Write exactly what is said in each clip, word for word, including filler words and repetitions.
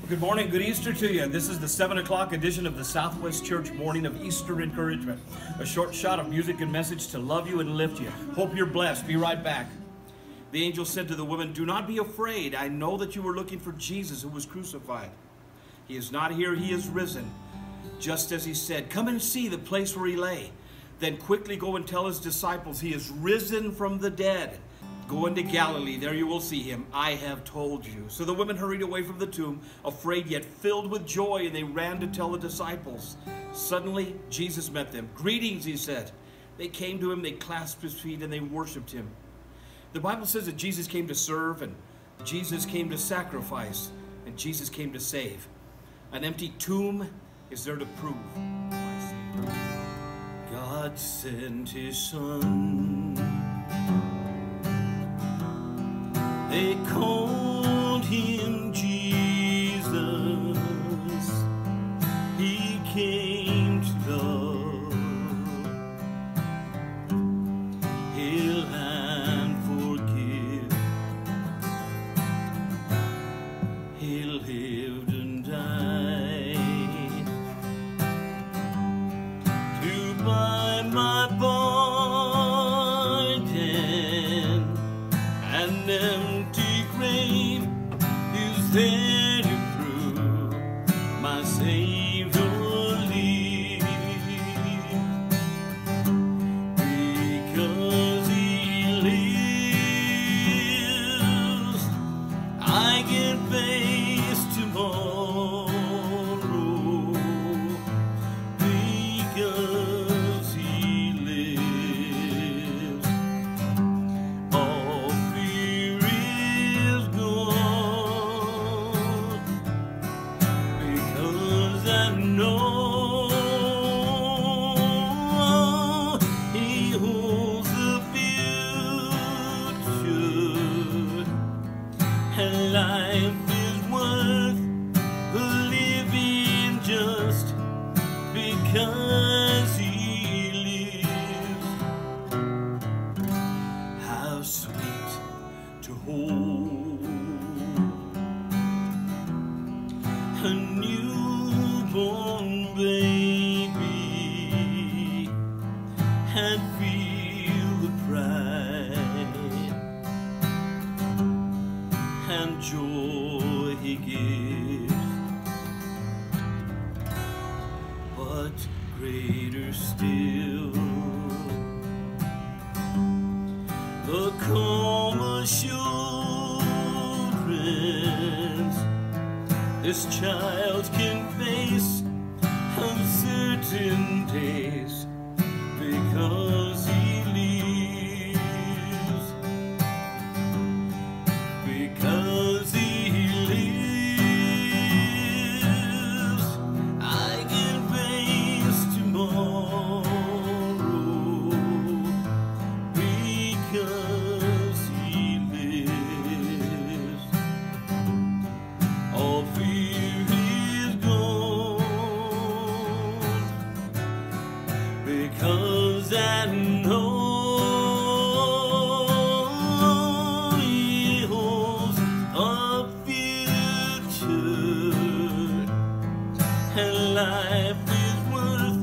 Good morning, good Easter to you. This is the seven o'clock edition of the Southwest Church Morning of Easter Encouragement. A short shot of music and message to love you and lift you. Hope you're blessed. Be right back. The angel said to the women, "Do not be afraid. I know that you were looking for Jesus who was crucified. He is not here, he is risen. Just as he said, come and see the place where he lay. Then quickly go and tell his disciples he is risen from the dead. Go into Galilee, there you will see him. I have told you." So the women hurried away from the tomb, afraid yet filled with joy, and they ran to tell the disciples. Suddenly, Jesus met them. "Greetings," he said. They came to him, they clasped his feet, and they worshiped him. The Bible says that Jesus came to serve, and Jesus came to sacrifice, and Jesus came to save. An empty tomb is there to prove. God sent his Son. They called him Jesus. He came to love, heal and forgive. He lived and died to buy my pardon, and empty grave is there to prove my Savior lives. Because he lives, I can face tomorrow. Because he lives, all fear is gone. Because I know he holds the future, and life is worth living just because he lives. How sweet to hold a newborn baby and feel the pride and joy he gives. But greater still, the calm assurance this child can face uncertain days, because he lives. Because he lives, I can face tomorrow. Because he lives, all fear is gone. Because I know he holds a future, and life is worth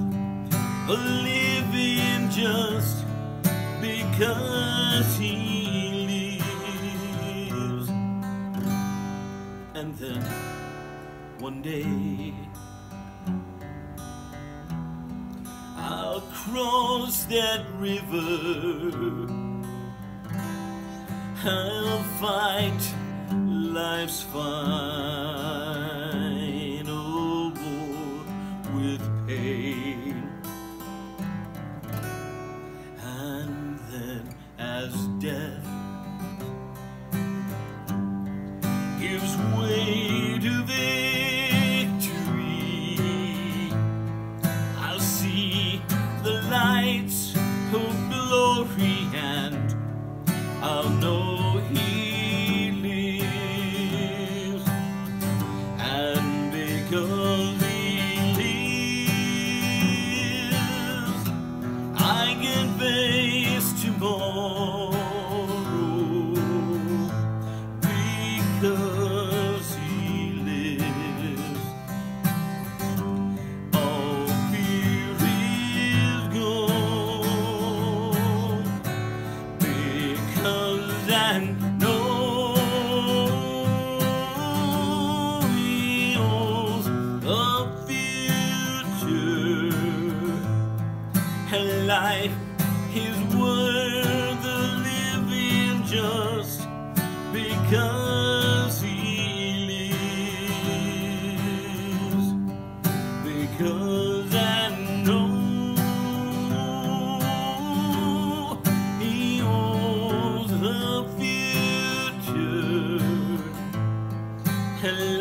living just because he lives. And then one day I'll cross that river, I'll fight life's final war with pain. And then as death gives way to victory, I'll see the lights of glory, and I'll know he lives.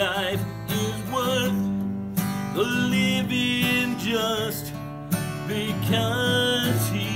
life is worth living just because he